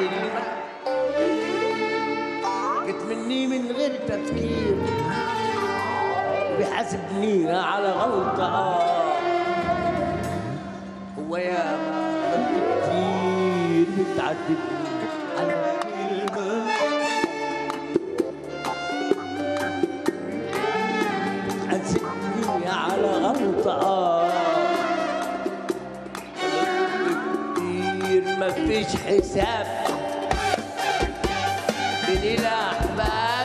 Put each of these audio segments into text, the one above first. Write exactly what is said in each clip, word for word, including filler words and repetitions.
كلمة جت مني من غير تفكير، بيحاسبني على غلطة. هو يا غلط كتير بتعذبني على كلمة بتحاسبني على غلطة. مفيش حساب بين الأحباب،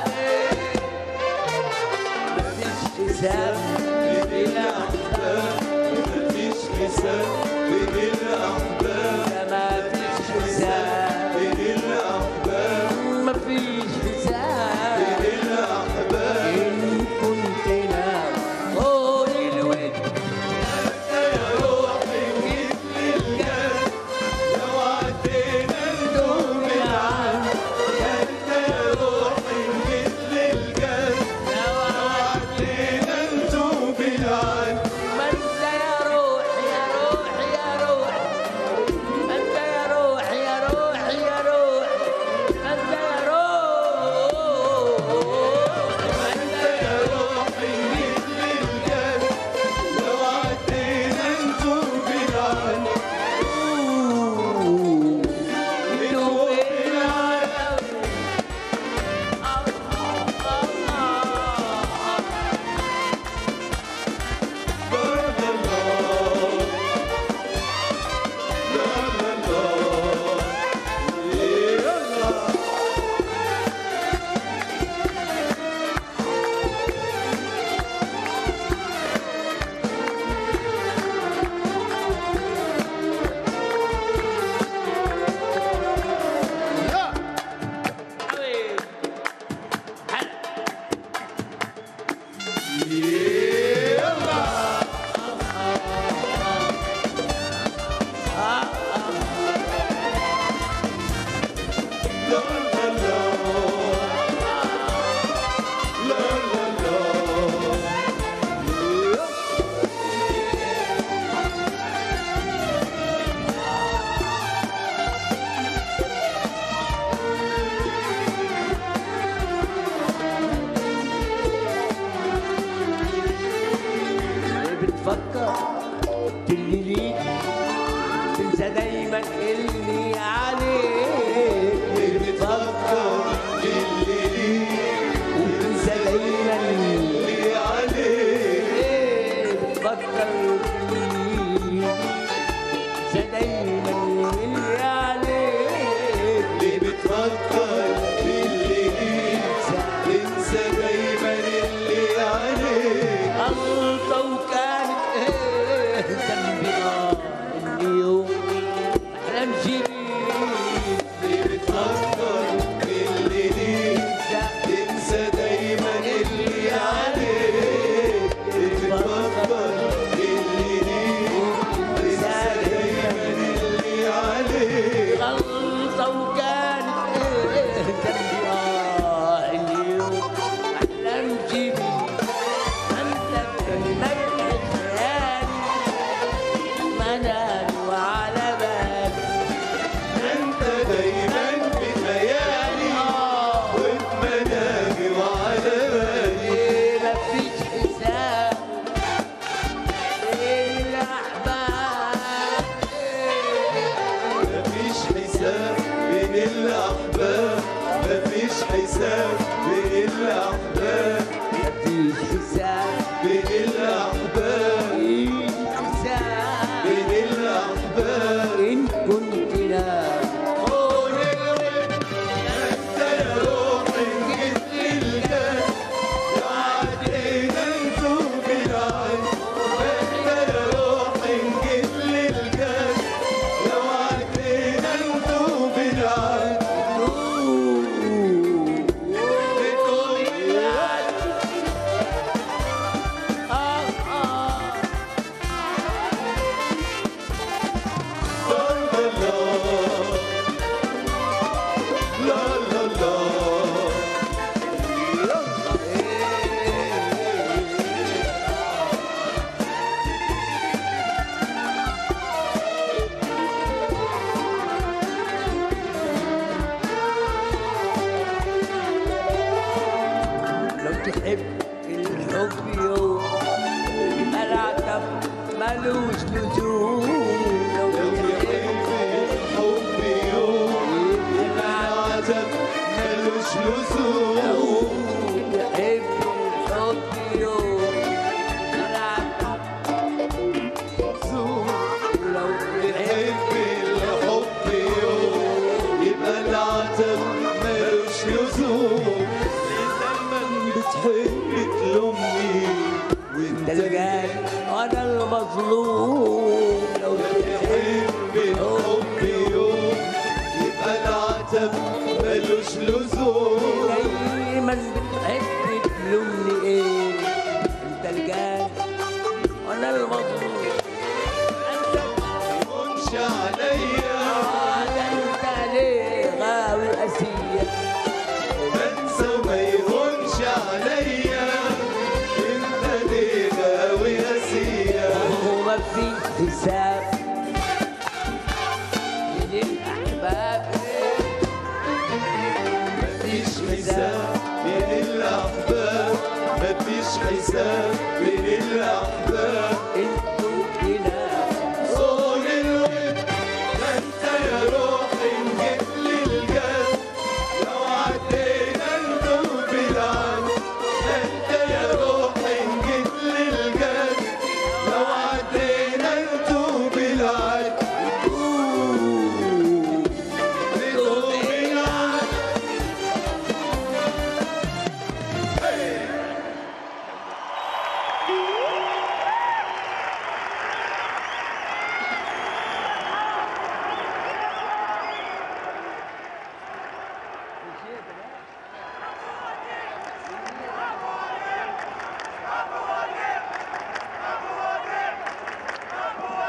مفيش حساب بين الأحباب، مفيش حساب بين الأحباب، مفيش حساب بين الأحباب، مفيش حساب بين الأحباب. إن كنت نام طول الود يا روحي جيت للجد، لو عدينا ندوم العهد. انت يا روحي جيت للجد، لو عدينا ندوم العهد. ما انت يا روح يا روح يا روح، انت يا روح يا روح يا روح، انت يا روح، انت يا روحي جيت للجد، لو عدينا ندوم العهد. ندوم العهد. بارك الله. لا لا لا. يلا. لا لا لا. لا لا لا. بتفكر اللي ليك، تنسى دايما اللي عليك. بتفكر اللي ليك، وتنسى دايما اللي عليك. بتفكر اللي تنسى دايما اللي عليك. اللي بتفكر اللي ليك، تنسى دايما اللي عليك. غلطة وكانت ايه ذنبي اه اني يوم احلمش بيك. اللي بتفكر اللي ليك، تنسى دايما اللي عليك. اللي بتفكر اللي ليك، تنسى دايما اللي عليك. غلطة وكانت ايه ذنبي اه اني يوم احلمش بيك. انت بتمنعني خيالي منامي وعلى بالي. انت دايما بخيالي وبمنامي وعلى بالي. إيه مفيش حساب بين الأحباب. مفيش حساب بين الأحباب، مفيش حساب بين الأحباب، مفيش حساب بين الأحباب، مفيش حساب بين الأحباب. إن كنت نام قول الود. انت يا روحي جيت للجد، لو عدينا ندوم العهد. انت يا روحي جيت للجد، لو عدينا ندوم العهد. ندوم العهد. آه آه ضرب الله. لزوم تحب الحب يوم طلعت زوم لو تحب الحب يوم يبقى العتب ملوش لزوم لما بتحب تلومني وانت تلقاك انا المظلوم لو تحب الحب يوم يبقى العتب ملوش لزوم دايما بتحب تلومني ايه انت الجاي وانا المظلوم انت مش عليا آه، ده انت ليه غاوي اسير بنسى وما يهونش عليا انت ليه غاوي اسيا وما في حساب من الاحباب مفيش حساب بين الاحباب مفيش حساب